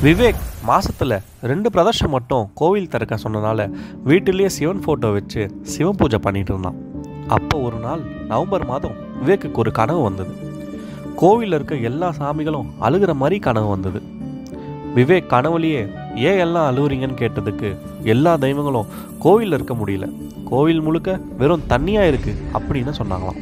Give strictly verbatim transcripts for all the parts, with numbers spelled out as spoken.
விவேக் மாசத்துல ரெண்டு பிரதர்ஷனம் மட்டும் கோவில் திறக்க சொன்னனால வீட்டிலேயே சிவன் ஃபோட்டோ வச்சு சிவன் பூஜை பண்ணிட்டு இருந்தான். அப்போ ஒரு நாள் நவம்பர் மாதம் விவேக்குக்கு ஒரு கனவு வந்தது. கோவிலில் இருக்க எல்லா சாமிகளும் அழுகிற மாதிரி கனவு வந்தது. விவேக் கனவுலையே ஏன் எல்லாம் அழுகுறீங்கன்னு கேட்டதுக்கு எல்லா தெய்வங்களும் கோவிலில் இருக்க முடியல, கோவில் முழுக்க வெறும் தண்ணியாக இருக்குது அப்படின்னு சொன்னாங்களாம்.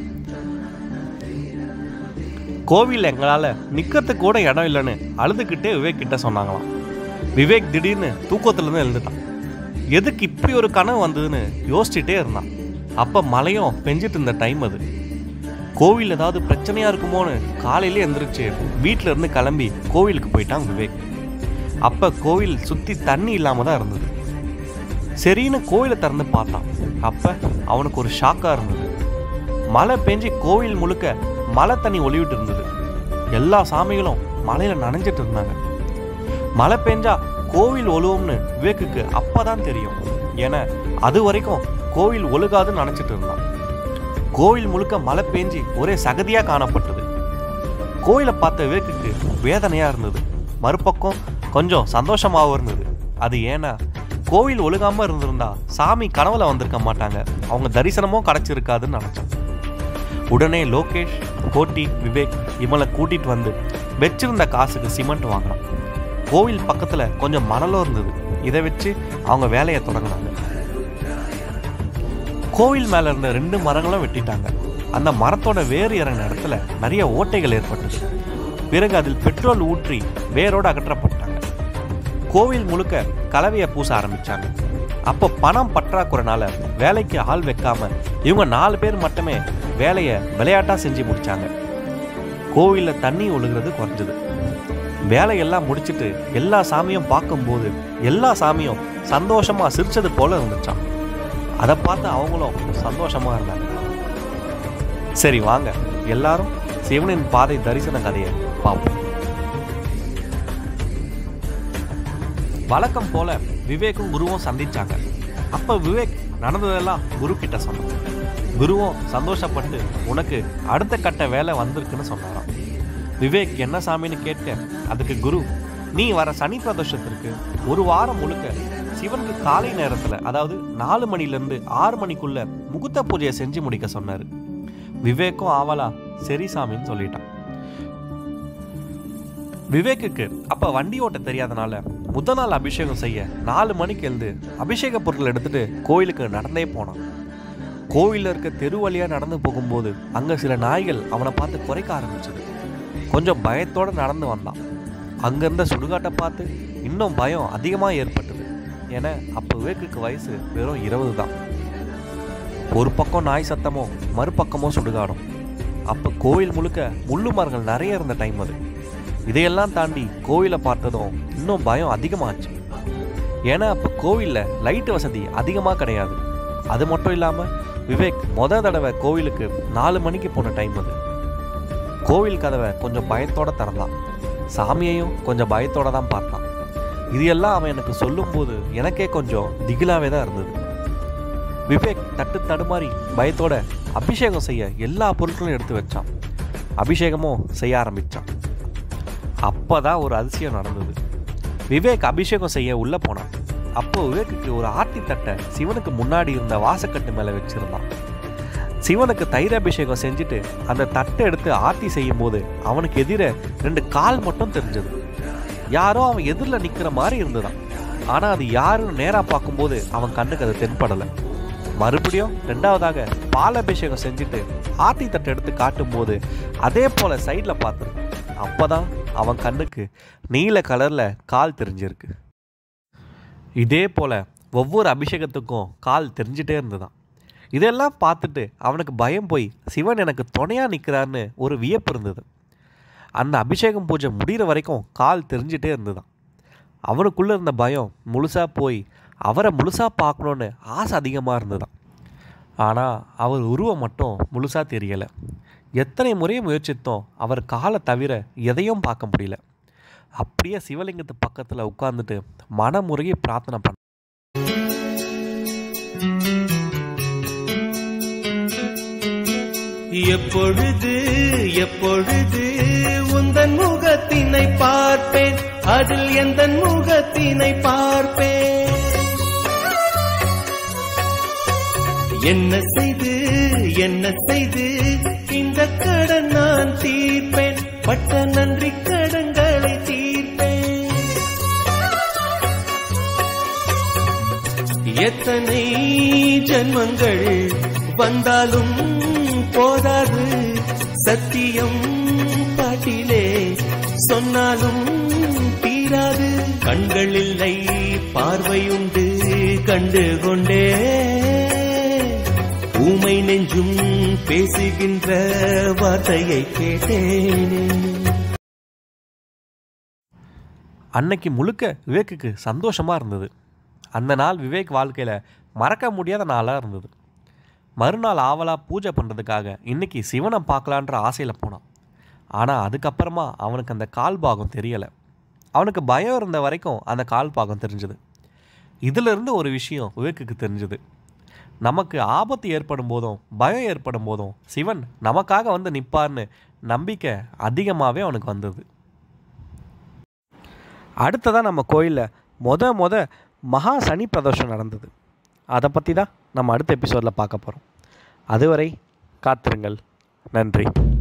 கோவில் எங்களால் நிற்கிறதுக்கு கூட இடம் இல்லைன்னு அழுதுகிட்டே விவேக் கிட்ட சொன்னாங்களாம். விவேக் திடீர்னு தூக்கத்துலேருந்து எழுந்துட்டான். எதுக்கு இப்படி ஒரு கனவு வந்ததுன்னு யோசிச்சுட்டே இருந்தான். அப்போ மழையும் பெஞ்சிட்டு இருந்த டைம் அது. கோவில் ஏதாவது பிரச்சனையாக இருக்குமோன்னு காலையிலே எழுந்திரிச்சு வீட்டில் இருந்து கிளம்பி கோவிலுக்கு போயிட்டான் விவேக். அப்போ கோவில் சுற்றி தண்ணி இல்லாமல் தான் இருந்தது. சரின்னு கோவிலை திறந்து பார்த்தான். அப்போ அவனுக்கு ஒரு ஷாக்காக இருந்தது. மழை பெஞ்சு கோவில் முழுக்க மழை தண்ணி ஒளிவிட்டு இருந்தது. எல்லா சாமிகளும் மழையில் நனைஞ்சிட்டு இருந்தாங்க. மழை பெஞ்சா கோவில் ஒழுவும்னு விவேக்குக்கு அப்பதான் தெரியும். ஏன்னா அது வரைக்கும் கோவில் ஒழுகாதுன்னு நினச்சிட்டு இருந்தான். கோவில் முழுக்க மழை பெஞ்சி ஒரே சகதியாக காணப்பட்டது. கோவிலை பார்த்த விவேக்குக்கு வேதனையாக இருந்தது. மறுபக்கம் கொஞ்சம் சந்தோஷமாகவும் இருந்தது. அது ஏன்னா கோவில் ஒழுகாமல் இருந்திருந்தா சாமி கனவுல வந்திருக்க மாட்டாங்க, அவங்க தரிசனமும் கிடச்சிருக்காதுன்னு நினச்சான். உடனே லோகேஷ், கோட்டி, விவேக் இவங்களை கூட்டிகிட்டு வந்து வச்சிருந்த காசுக்கு சிமெண்ட் வாங்கினான். கோவில் பக்கத்தில் கொஞ்சம் மணலும் இருந்தது. இதை வச்சு அவங்க வேலையை தொடங்கினாங்க. கோவில் மேலே இருந்த ரெண்டு மரங்களும் வெட்டிட்டாங்க. அந்த மரத்தோட வேறு இறங்கின இடத்துல நிறைய ஓட்டைகள் ஏற்பட்டுச்சு. பிறகு அதில் பெட்ரோல் ஊற்றி வேரோடு அகற்றப்பட்டாங்க. கோவில் முழுக்க கலவையை பூச ஆரம்பித்தாங்க. அப்போ பணம் பற்றாக்குறைனால வேலைக்கு ஆள் வைக்காம இவங்க நாலு பேர் மட்டுமே வேலையை விளையாட்டாக செஞ்சு முடித்தாங்க. கோவிலில் தண்ணி ஒழுகிறது குறைஞ்சது. வேலையெல்லாம் முடிச்சுட்டு எல்லா சாமியும் பார்க்கும்போது எல்லா சாமியும் சந்தோஷமாக சிரிச்சது போல இருந்துச்சான். அதை பார்த்து அவங்களும் சந்தோஷமாக இருந்தாங்க. சரி வாங்க எல்லாரும் சிவனின் பாதை தரிசன கதையை பார்ப்போம். வழக்கம் போல விவேக்கும் குருவும் சந்திச்சாங்க. அப்போ விவேக் நடந்ததெல்லாம் குரு கிட்ட சொன்னான். குருவும் சந்தோஷப்பட்டு உனக்கு அடுத்த கட்ட வேலை வந்திருக்குன்னு சொன்னாராம். விவேக் என்ன சாமின்னு கேட்க அதுக்கு குரு, நீ வர சனி பிரதோஷத்திற்கு ஒரு வாரம் முழுக்க சிவனுக்கு காலை நேரத்தில், அதாவது நாலு மணிலேருந்து ஆறு மணிக்குள்ள முகூர்த்த பூஜையை செஞ்சு முடிக்க சொன்னார். விவேக்கும் ஆவலா சரி சாமின்னு சொல்லிட்டான். விவேக்குக்கு அப்போ வண்டி ஓட்ட தெரியாதனால முதல் நாள் அபிஷேகம் செய்ய நாலு மணிக்கு எழுந்து அபிஷேக பொருட்கள் எடுத்துட்டு கோயிலுக்கு நடந்தே போனான். கோவிலில் இருக்க தெரு வழியாக நடந்து போகும்போது அங்கே சில நாய்கள் அவனை பார்த்து குறைக்க ஆரம்பிச்சது. கொஞ்சம் பயத்தோடு நடந்து வந்தான். அங்கேருந்த சுடுகாட்டை பார்த்து இன்னும் பயம் அதிகமாக ஏற்பட்டது. ஏன்னா அப்போ விவேக்குக்கு வயசு வெறும் இருபது தான். ஒரு பக்கம் நாய் சத்தமோ மறுபக்கமோ சுடுகாடும். அப்போ கோவில் முழுக்க முள்ளு மரங்கள் நிறைய இருந்த டைம் அது. இதையெல்லாம் தாண்டி கோவிலை பார்த்ததும் இன்னும் பயம் அதிகமாச்சு. ஏன்னா அப்போ கோவிலில் லைட்டு வசதி அதிகமாக கிடையாது. அது மட்டும் இல்லாமல் விவேக் மொத தடவை கோவிலுக்கு நாலு மணிக்கு போன டைம் அது. கோவில் கதவை கொஞ்சம் பயத்தோட திறந்தான். சாமியையும் கொஞ்சம் பயத்தோட தான் பார்த்தான். இது எல்லாம் அவன் எனக்கு சொல்லும்போது எனக்கே கொஞ்சம் திகிலாவே தான் இருந்தது. விவேக் தட்டு தடுமாறி பயத்தோட அபிஷேகம் செய்ய எல்லா பொருட்களும் எடுத்து வச்சான். அபிஷேகமும் செய்ய ஆரம்பித்தான். அப்போ தான் ஒரு அதிசயம் நடந்தது. விவேக் அபிஷேகம் செய்ய உள்ளே போனான். அப்போ விவேக்குக்கு ஒரு ஆர்த்தி தட்டை சிவனுக்கு முன்னாடி இருந்த வாசக்கட்டு மேலே வச்சிருந்தான். சிவனுக்கு தயிர் அபிஷேகம் செஞ்சுட்டு அந்த தட்டை எடுத்து ஆர்த்தி செய்யும் போது அவனுக்கு எதிர ரெண்டு கால் மட்டும் தெரிஞ்சது. யாரோ அவன் எதிரில் நிற்கிற மாதிரி இருந்துதான். ஆனால் அது யாருன்னு நேராக பார்க்கும்போது அவன் கண்ணுக்கு அது தென்படலை. மறுபடியும் ரெண்டாவதாக பால் அபிஷேகம் செஞ்சுட்டு ஆர்த்தி தட்டை எடுத்து காட்டும் போது அதே போல சைடில் பார்த்துருக்கான். அப்போதான் அவன் கண்ணுக்கு நீல கலரில் கால் தெரிஞ்சிருக்கு. இதே போல் ஒவ்வொரு அபிஷேகத்துக்கும் கால் தெரிஞ்சிட்டே இருந்துதான். இதெல்லாம் பார்த்துட்டு அவனுக்கு பயம் போய் சிவன் எனக்கு துணையாக நிற்கிறான்னு ஒரு வியப்பு இருந்தது. அந்த அபிஷேகம் பூஜை முடிகிற வரைக்கும் கால் தெரிஞ்சிட்டே இருந்துதான். அவனுக்குள்ளே இருந்த பயம் முழுசாக போய் அவரை முழுசாக பார்க்கணுன்னு ஆசை அதிகமாக இருந்துதான். ஆனால் அவர் உருவம் மட்டும் முழுசாக தெரியலை. எத்தனை முறையை முயற்சித்தோம் அவர் காலை தவிர எதையும் பார்க்க முடியல. அப்படியே சிவலிங்கத்து பக்கத்தில் உட்கார்ந்துட்டு மனமுருகி பிரார்த்தனை பண்ண. எப்பொழுது எப்பொழுது உந்தன் முகத்தினை பார்ப்பேன், அதில் எந்த முகத்தினை பார்ப்பேன். என்ன செய்து என்ன செய்து இந்த கடன் நான் தீர்ப்பேன், பட்ட நன்றி கடன்களை தீர்ப்பேன். எத்தனை ஜன்மங்கள் வந்தாலும் போதாது, சத்தியம் பாட்டிலே சொன்னாலும் தீராது. கண்கள் இல்லை பார்வையுண்டு கண்டு கொண்டே, ஊமை நெஞ்சும் பேசுகின்ற வார்த்தையை கேட்டேனே. அன்னைக்கு முழுக்க விவேக்குக்கு சந்தோஷமாக இருந்தது. அந்த நாள் விவேக் வாழ்க்கையில் மறக்க முடியாத நாளாக இருந்தது. மறுநாள் ஆவலாக பூஜை பண்ணுறதுக்காக இன்றைக்கி சிவனை பார்க்கலான்ற ஆசையில் போனான். ஆனால் அதுக்கப்புறமா அவனுக்கு அந்த கால் பாகம் தெரியலை. அவனுக்கு பயம் இருந்த வரைக்கும் அந்த கால் பாகம் தெரிஞ்சுது. இதிலிருந்து ஒரு விஷயம் விவேக்குக்கு தெரிஞ்சுது. நமக்கு ஆபத்து ஏற்படும் போதும் பயம் ஏற்படும் போதும் சிவன் நமக்காக வந்து நிற்பார்னு நம்பிக்கை அதிகமாகவே அவனுக்கு வந்தது. அடுத்ததான் நம்ம கோயிலில் மொத மொத மகா சனி பிரதோஷம் நடந்தது. அதை பற்றி தான் நம்ம அடுத்த எபிசோடில் பார்க்க போகிறோம். அதுவரை காத்திருங்கள். நன்றி.